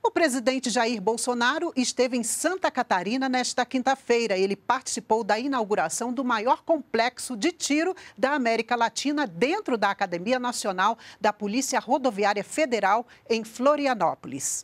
O presidente Jair Bolsonaro esteve em Santa Catarina nesta quinta-feira. Ele participou da inauguração do maior complexo de tiro da América Latina dentro da Academia Nacional da Polícia Rodoviária Federal, em Florianópolis.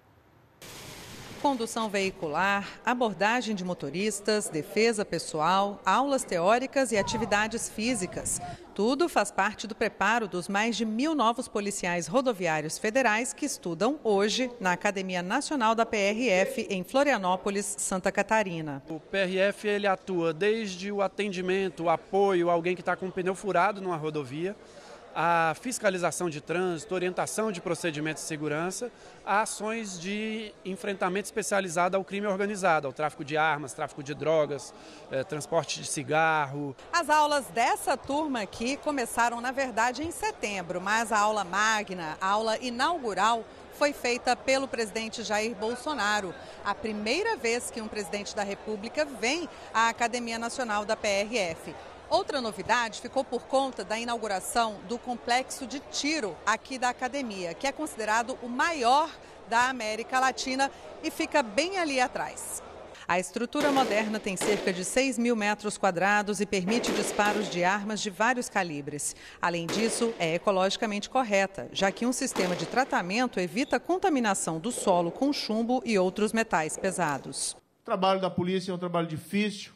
Condução veicular, abordagem de motoristas, defesa pessoal, aulas teóricas e atividades físicas. Tudo faz parte do preparo dos mais de 1.000 novos policiais rodoviários federais que estudam hoje na Academia Nacional da PRF em Florianópolis, Santa Catarina. O PRF ele atua desde o atendimento, o apoio a alguém que está com um pneu furado numa rodovia, a fiscalização de trânsito, orientação de procedimentos de segurança, a ações de enfrentamento especializado ao crime organizado, ao tráfico de armas, tráfico de drogas, transporte de cigarro. As aulas dessa turma aqui começaram, na verdade, em setembro, mas a aula magna, a aula inaugural, foi feita pelo presidente Jair Bolsonaro. A primeira vez que um presidente da República vem à Academia Nacional da PRF. Outra novidade ficou por conta da inauguração do complexo de tiro aqui da academia, que é considerado o maior da América Latina e fica bem ali atrás. A estrutura moderna tem cerca de 6.000 metros quadrados e permite disparos de armas de vários calibres. Além disso, é ecologicamente correta, já que um sistema de tratamento evita a contaminação do solo com chumbo e outros metais pesados. O trabalho da polícia é um trabalho difícil.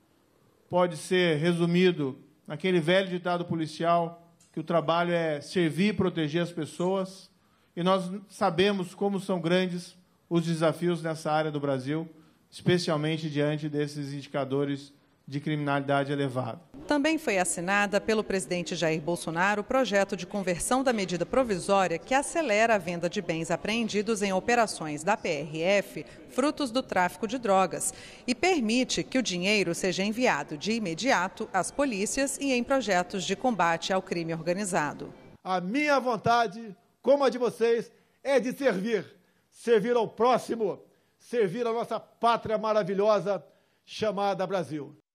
Pode ser resumido naquele velho ditado policial, que o trabalho é servir e proteger as pessoas. E nós sabemos como são grandes os desafios nessa área do Brasil, especialmente diante desses indicadores de criminalidade elevada. Também foi assinada pelo presidente Jair Bolsonaro o projeto de conversão da medida provisória que acelera a venda de bens apreendidos em operações da PRF, frutos do tráfico de drogas, e permite que o dinheiro seja enviado de imediato às polícias e em projetos de combate ao crime organizado. A minha vontade, como a de vocês, é de servir ao próximo, servir a nossa pátria maravilhosa chamada Brasil.